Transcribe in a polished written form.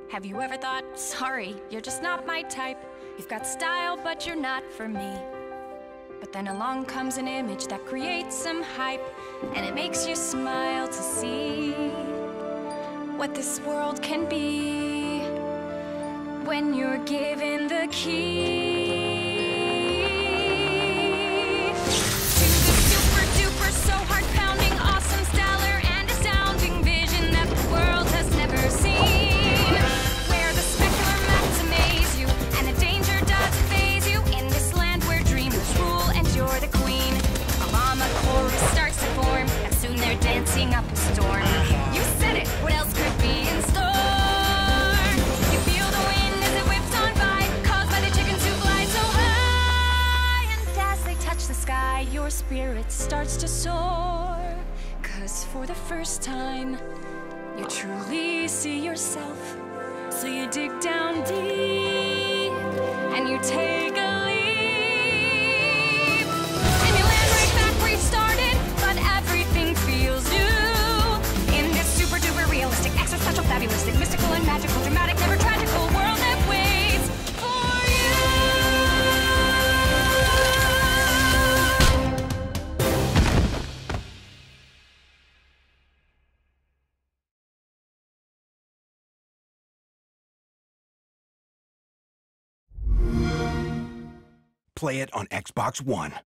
Have you ever thought, sorry, you're just not my type? You've got style, but you're not for me. But then along comes an image that creates some hype, and it makes you smile to see what this world can be when you're given the key to the super duper, so heart-pounding, awesome, stellar, and astounding vision that the world has never seen, where the specular maps amaze you and the danger doesn't faze you, in this land where dreamers rule and you're the queen. A llama chorus starts to form, and soon they're dancing up a storm. You said it, what else could be in store? You feel the wind as it whips on by, caused by the chickens who fly so high, and as they touch the sky, your spirit starts to soar. 'Cause for the first time, you truly see yourself. So you dig down deep, and you take a leap, and you land right back where you started, but everything feels new in this super duper realistic, extra special, fabulistic, mystical and magical, dramatic, never tragical world that waits for you. Play it on Xbox One.